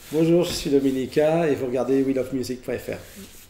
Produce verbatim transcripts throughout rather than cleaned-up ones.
Bonjour, je suis Dominica et vous regardez we love music point F R.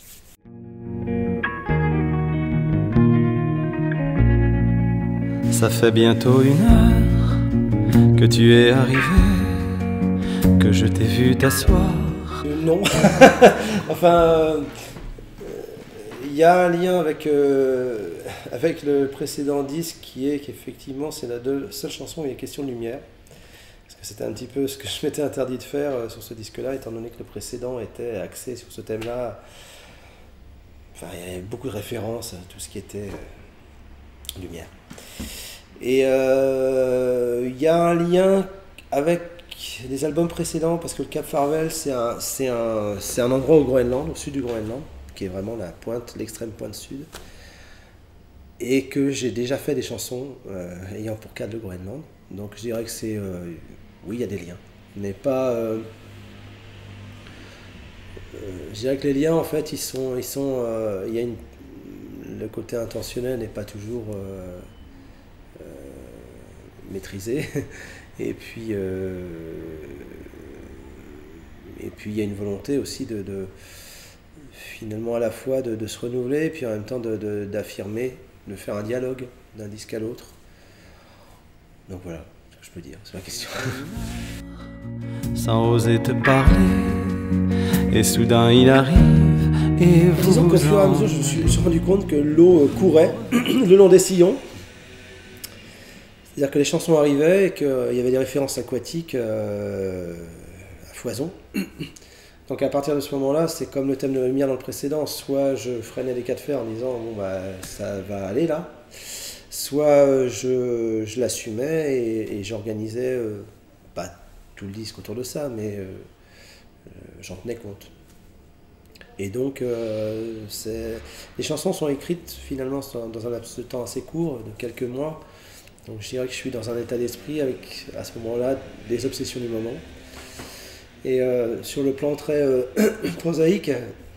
Ça fait bientôt une heure que tu es arrivé, que je t'ai vu t'asseoir. Euh, non, enfin, il euh, y a un lien avec, euh, avec le précédent disque qui est qu'effectivement c'est la deux, seule chanson où il y a question de lumière. Parce que c'était un petit peu ce que je m'étais interdit de faire euh, sur ce disque-là, étant donné que le précédent était axé sur ce thème-là. Enfin, il y avait beaucoup de références à tout ce qui était euh, lumière. Et il euh, y a un lien avec les albums précédents, parce que le Cap Farvel, c'est un, c'est un, c'est un endroit au Groenland, au sud du Groenland, qui est vraiment la pointe, l'extrême pointe sud, et que j'ai déjà fait des chansons euh, ayant pour cadre le Groenland. Donc je dirais que c'est... Euh, oui, il y a des liens, mais pas... Euh, euh, je dirais que les liens, en fait, ils sont... Ils sont euh, il y a une, le côté intentionnel n'est pas toujours... Euh, maîtrisé et puis euh, et puis il y a une volonté aussi de, de finalement à la fois de, de se renouveler et puis en même temps de, de, d'affirmer, de faire un dialogue d'un disque à l'autre. Donc voilà ce que je peux dire sur la question. Sans oser te parler, et soudain il arrive et vous. Disons qu'au fur et à mesure je me suis, je me suis rendu compte que l'eau courait le long des sillons. C'est-à-dire que les chansons arrivaient et qu'il y avait des références aquatiques euh, à foison. Donc à partir de ce moment-là, c'est comme le thème de la lumière dans le précédent. Soit je freinais les cas de fer en disant bon bah ça va aller là, soit je, je l'assumais et, et j'organisais euh, pas tout le disque autour de ça, mais euh, euh, j'en tenais compte. Et donc euh, c'est... les chansons sont écrites finalement dans un laps de temps assez court, de quelques mois. Donc je dirais que je suis dans un état d'esprit avec, à ce moment-là, des obsessions du moment. Et euh, sur le plan très euh, prosaïque,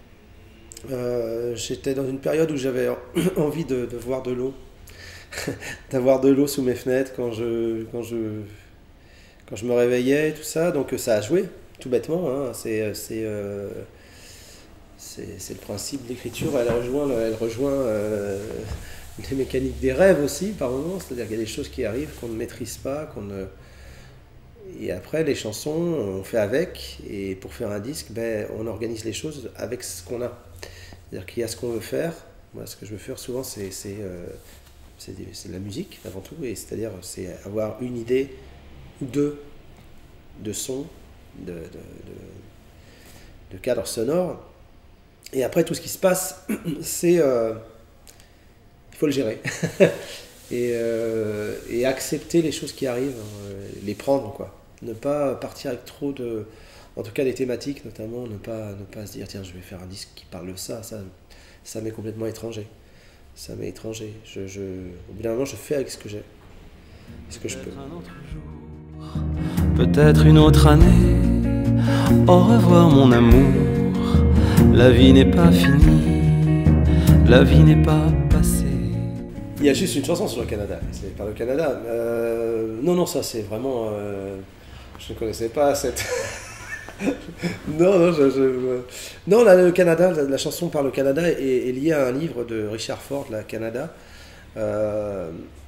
euh, j'étais dans une période où j'avais envie de, de voir de l'eau, d'avoir de l'eau sous mes fenêtres quand je, quand je, quand je me réveillais et tout ça. Donc ça a joué, tout bêtement. Hein. C'est, c'est, euh, c'est, c'est le principe de l'écriture. Elle rejoint, elle rejoint euh, les mécaniques des rêves aussi par moments, c'est-à-dire qu'il y a des choses qui arrivent qu'on ne maîtrise pas, qu'on ne... et après les chansons on fait avec, et pour faire un disque ben, on organise les choses avec ce qu'on a, c'est-à-dire qu'il y a ce qu'on veut faire. Moi ce que je veux faire souvent c'est, c'est, euh, c'est, des, c'est de la musique avant tout, et c'est-à-dire c'est avoir une idée ou deux de son, de, de, de, de cadre sonore, et après tout ce qui se passe c'est... Euh, faut le gérer et, euh, et accepter les choses qui arrivent, euh, les prendre quoi, ne pas partir avec trop de, en tout cas des thématiques notamment, ne pas, ne pas se dire tiens je vais faire un disque qui parle de ça, ça, ça m'est complètement étranger, ça m'est étranger, je, je, au bout d'un moment je fais avec ce que j'ai, ce que je peux. Un autre jour, peut-être une autre année, au revoir mon amour, la vie n'est pas finie, la vie n'est pas passée. Il y a juste une chanson sur le Canada, c'est par le Canada. Euh, non, non, ça c'est vraiment... Euh, je ne connaissais pas cette... non, non, je, je, non là, le Canada, la, la chanson par le Canada est, est liée à un livre de Richard Ford, la Canada. Euh,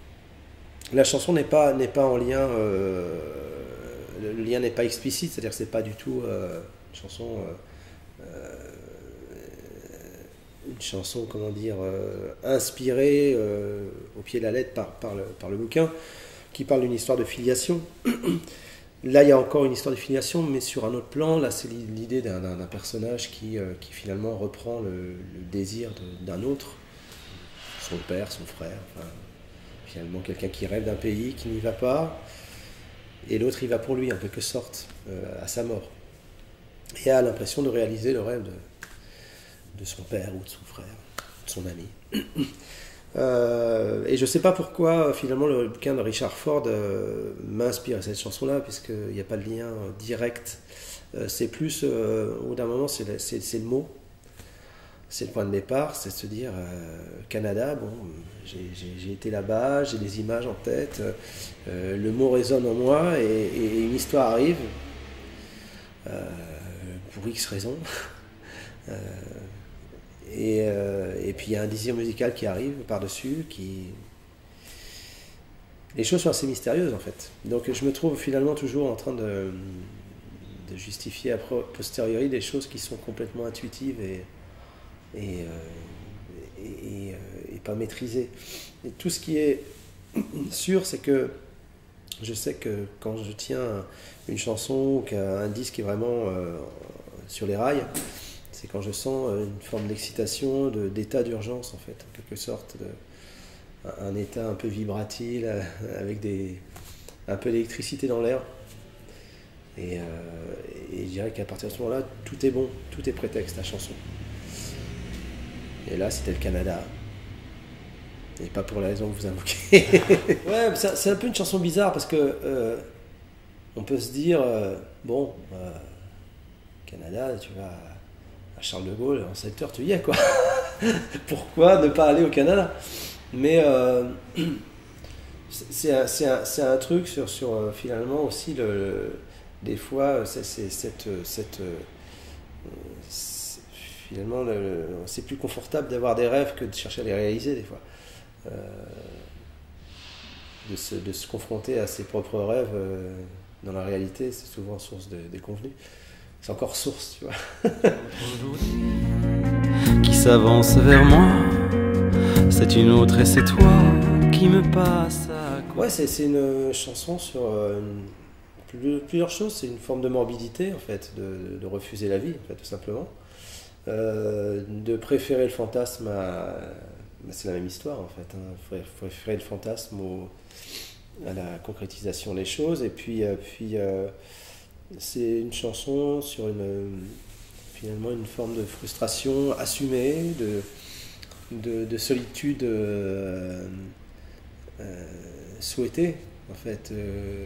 la chanson n'est pas, n'est pas en lien... Euh, le lien n'est pas explicite, c'est-à-dire que c'est pas du tout euh, une chanson... Euh, euh, une chanson, comment dire, euh, inspirée euh, au pied de la lettre par, par, le, par le bouquin, qui parle d'une histoire de filiation. Là, il y a encore une histoire de filiation, mais sur un autre plan. Là, c'est l'idée d'un, d'un, d'un personnage qui, euh, qui finalement reprend le, le désir de, d'un autre, son père, son frère, enfin, finalement quelqu'un qui rêve d'un pays, qui n'y va pas, et l'autre y va pour lui, en quelque sorte, euh, à sa mort. Et a l'impression de réaliser le rêve de de son père ou de son frère, de son ami. Euh, et je ne sais pas pourquoi, finalement, le bouquin de Richard Ford euh, m'inspire cette chanson-là, puisqu'il n'y a pas de lien euh, direct. Euh, c'est plus, euh, au bout d'un moment, c'est, c'est, c'est le mot, c'est le point de départ, c'est de se dire, euh, Canada, bon, j'ai, j'ai, j'ai été là-bas, j'ai des images en tête, euh, le mot résonne en moi, et, et une histoire arrive. Euh, pour X raisons. euh, et, euh, et puis il y a un désir musical qui arrive par-dessus, qui... Les choses sont assez mystérieuses en fait. Donc je me trouve finalement toujours en train de, de justifier a posteriori des choses qui sont complètement intuitives et, et, euh, et, et, et pas maîtrisées. Et tout ce qui est sûr, c'est que je sais que quand je tiens une chanson ou qu'un disque est vraiment euh, sur les rails, c'est quand je sens une forme d'excitation, de, d'état d'urgence en fait, en quelque sorte, de, un état un peu vibratile, avec des, un peu d'électricité dans l'air. Et, euh, et je dirais qu'à partir de ce moment-là, tout est bon, tout est prétexte à chanson. Et là, c'était le Canada. Et pas pour la raison que vous invoquez. Ouais, c'est un peu une chanson bizarre parce que euh, on peut se dire, euh, bon, euh, Canada, tu vas à Charles de Gaulle, en sept heures, tu y es, quoi. Pourquoi ne pas aller au Canada? Mais euh, c'est un, un, un truc sur, sur euh, finalement aussi, le, le, des fois, c'est cette... cette euh, finalement, c'est plus confortable d'avoir des rêves que de chercher à les réaliser, des fois. Euh, de, se, de se confronter à ses propres rêves euh, dans la réalité, c'est souvent source de déconvenue. C'est encore source, tu vois. Qui s'avance vers moi, c'est une autre et c'est toi qui me passe à côté. Ouais, c'est une chanson sur euh, une, plusieurs choses. C'est une forme de morbidité, en fait, de, de refuser la vie, en fait, tout simplement. Euh, de préférer le fantasme à... C'est la même histoire, en fait. Il hein. faut préférer le fantasme au, à la concrétisation des choses. Et puis, euh, puis euh, c'est une chanson sur une, finalement une forme de frustration assumée, de, de, de solitude euh, euh, souhaitée, en fait. Euh,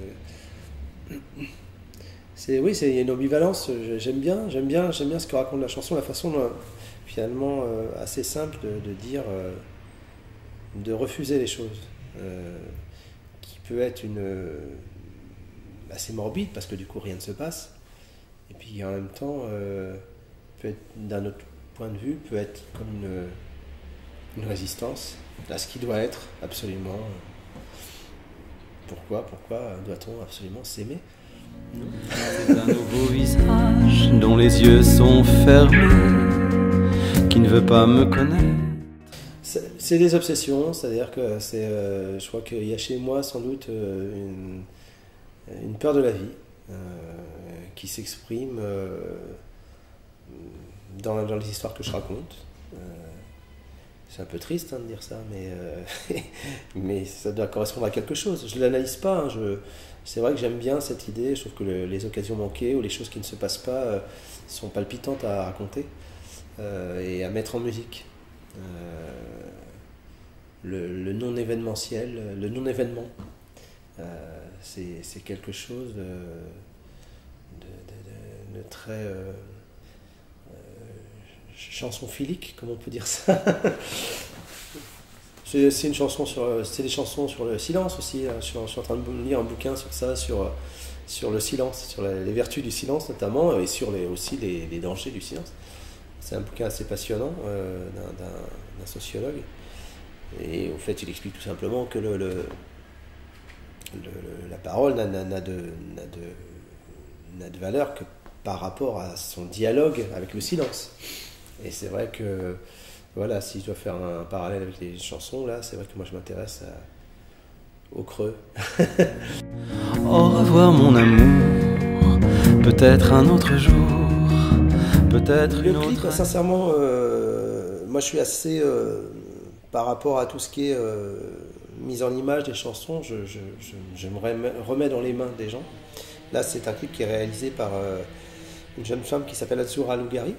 c'est, oui, il y a une ambivalence. J'aime bien, j'aime bien, j'aime bien ce que raconte la chanson, la façon dont, finalement euh, assez simple de, de dire, euh, de refuser les choses, euh, qui peut être une euh, assez morbide parce que du coup rien ne se passe, et puis en même temps, euh, peut être d'un autre point de vue, peut être comme une, une résistance à ce qui doit être absolument. Pourquoi, pourquoi doit-on absolument s'aimer? C'est un nouveau visage dont les yeux sont fermés, qui ne veut pas me connaître. C'est des obsessions, c'est-à-dire que c'est, euh, je crois qu'il y a chez moi sans doute euh, une, une peur de la vie euh, qui s'exprime euh, dans, dans les histoires que je raconte. Euh, c'est un peu triste hein, de dire ça, mais, euh, mais ça doit correspondre à quelque chose. Je ne l'analyse pas, hein, je, c'est vrai que j'aime bien cette idée, je trouve que le, les occasions manquées ou les choses qui ne se passent pas euh, sont palpitantes à raconter euh, et à mettre en musique. Euh, le, le non-événementiel, le non-événement, euh, c'est quelque chose de, de, de, de, de très euh, euh, chanson philique, comme on peut dire ça. C'est une chanson sur, c'est des chansons sur le silence aussi. Je suis, je suis en train de lire un bouquin sur ça, sur, sur le silence, sur la, les vertus du silence notamment, et sur les, aussi les, les dangers du silence. C'est un bouquin assez passionnant euh, d'un sociologue. Et au fait, il explique tout simplement que le, le, le, la parole n'a de, de, de valeur que par rapport à son dialogue avec le silence. Et c'est vrai que, voilà, si je dois faire un, un parallèle avec les chansons, là, c'est vrai que moi je m'intéresse au creux. Au revoir mon amour, peut-être un autre jour, peut-être une autre... Le clip, sincèrement, euh, moi je suis assez... Euh, par rapport à tout ce qui est euh, mise en image des chansons, je, je, je, je me remets dans les mains des gens. Là, c'est un clip qui est réalisé par euh, une jeune femme qui s'appelle Azzurra Lugari.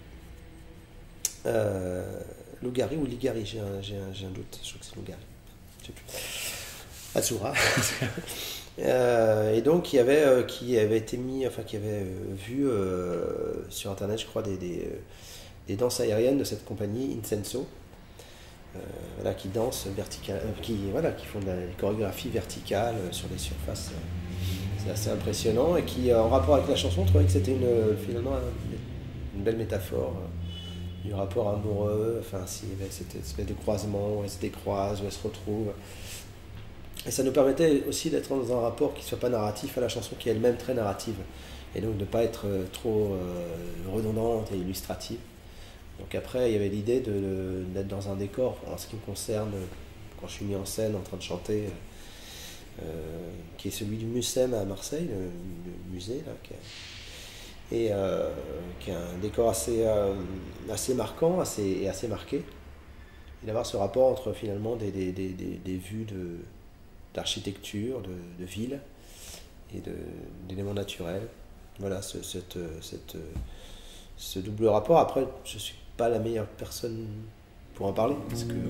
Euh, Lugari ou Ligari, j'ai un, un, un doute, je crois que c'est Lugari. Je sais plus. Azzurra. euh, et donc, qui avait, euh, qui avait été mis, enfin, qui avait euh, vu euh, sur internet, je crois, des, des, des danses aériennes de cette compagnie, Incenso. Euh, voilà, qui dansent vertical, euh, qui, voilà, qui font de la chorégraphie verticale euh, sur des surfaces euh, c'est assez impressionnant, et qui, en rapport avec la chanson, trouvait que c'était une, finalement une belle métaphore du rapport amoureux, enfin, si, cette espèce de croisement où elles se décroisent, où elles se retrouvent. Et ça nous permettait aussi d'être dans un rapport qui ne soit pas narratif à la chanson, qui est elle-même très narrative, et donc de ne pas être trop euh, redondante et illustrative. Donc après, il y avait l'idée de, de, d'être dans un décor, en ce qui me concerne, quand je suis mis en scène en train de chanter, euh, qui est celui du Mucem à Marseille, le, le musée, là, qui est, et euh, qui est un décor assez, euh, assez marquant assez, et assez marqué, et d'avoir ce rapport entre finalement des, des, des, des, des vues de, d'architecture, de, de ville, et de, d'éléments naturels. Voilà, ce, cette, cette, ce double rapport. Après, je ne suis pas la meilleure personne pour en parler, parce que...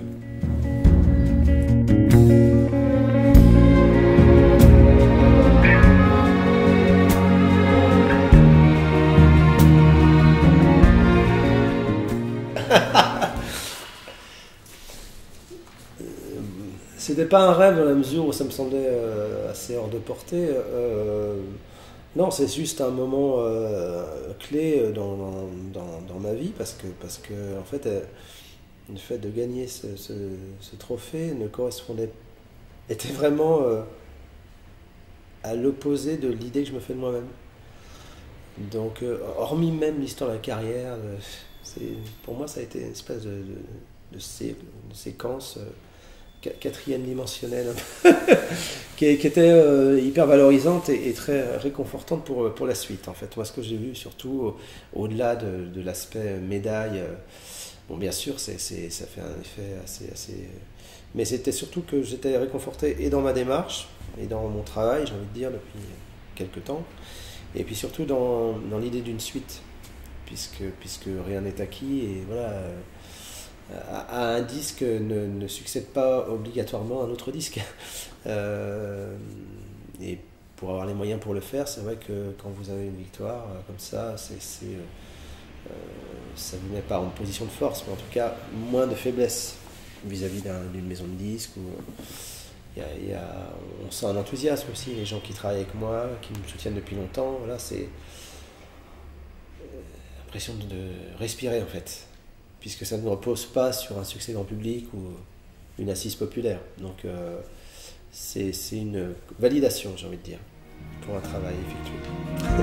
C'était pas un rêve dans la mesure où ça me semblait euh, assez hors de portée. Euh, non, c'est juste un moment euh, clé dans, dans, dans ma vie, parce que, parce que en fait, euh, le fait de gagner ce, ce, ce trophée ne correspondait, était vraiment euh, à l'opposé de l'idée que je me fais de moi-même. Donc, euh, hormis même l'histoire de la carrière, de, c'est, pour moi, ça a été une espèce de, de, de, sé, de séquence. Euh, quatrième dimensionnelle qui, qui était euh, hyper valorisante et, et très réconfortante pour, pour la suite, en fait. Moi, ce que j'ai vu surtout au, au-delà de, de l'aspect médaille, euh, bon, bien sûr, c'est, c'est, ça fait un effet assez, assez... mais c'était surtout que j'étais réconforté et dans ma démarche et dans mon travail, j'ai envie de dire, depuis quelques temps, et puis surtout dans, dans l'idée d'une suite, puisque, puisque rien n'est acquis, et voilà, euh, à un disque ne, ne succède pas obligatoirement à un autre disque. Euh, et pour avoir les moyens pour le faire, c'est vrai que quand vous avez une victoire euh, comme ça, c'est, c'est, euh, ça ne vous met pas en position de force, mais en tout cas moins de faiblesse vis-à-vis d'un, d'une maison de disques. Où, y a, y a, on sent un enthousiasme aussi, les gens qui travaillent avec moi, qui me soutiennent depuis longtemps. Voilà, c'est l'impression de, de respirer en fait, puisque ça ne repose pas sur un succès grand public ou une assise populaire. Donc euh, c'est, c'est une validation, j'ai envie de dire, pour un travail effectué.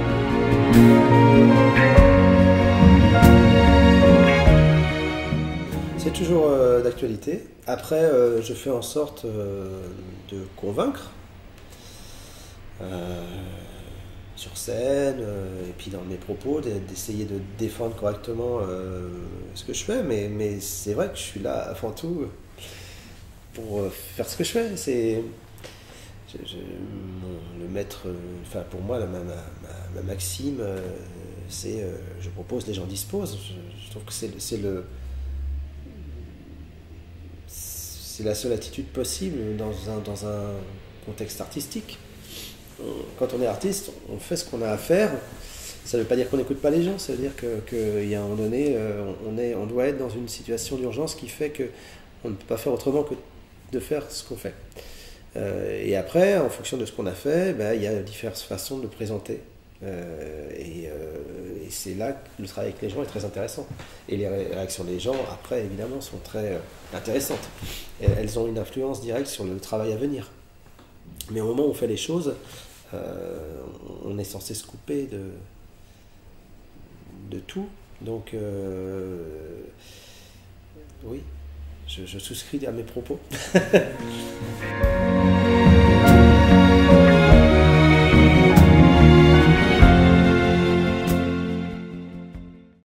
C'est toujours euh, d'actualité. Après, euh, je fais en sorte euh, de convaincre euh, sur scène, euh, et puis dans mes propos, d'essayer de défendre correctement euh, ce que je fais, mais, mais c'est vrai que je suis là avant tout pour faire ce que je fais. C'est je, je, mon, le maître, enfin pour moi, la, ma, ma, ma maxime, euh, c'est euh, je propose, les gens disposent. Je, je trouve que c'est, c'est le c'est la seule attitude possible dans un, dans un contexte artistique. Quand on est artiste, on fait ce qu'on a à faire. Ça ne veut pas dire qu'on n'écoute pas les gens, ça veut dire que, qu'il y a un moment donné, on, est, on doit être dans une situation d'urgence qui fait qu'on ne peut pas faire autrement que de faire ce qu'on fait. Euh, et après, en fonction de ce qu'on a fait, ben, il y a diverses façons de présenter. Euh, et, euh, et c'est là que le travail avec les gens est très intéressant. Et les réactions des gens, après, évidemment, sont très euh, intéressantes. Et elles ont une influence directe sur le travail à venir. Mais au moment où on fait les choses, euh, on est censé se couper de, de tout. Donc, euh, oui, je, je souscris à mes propos.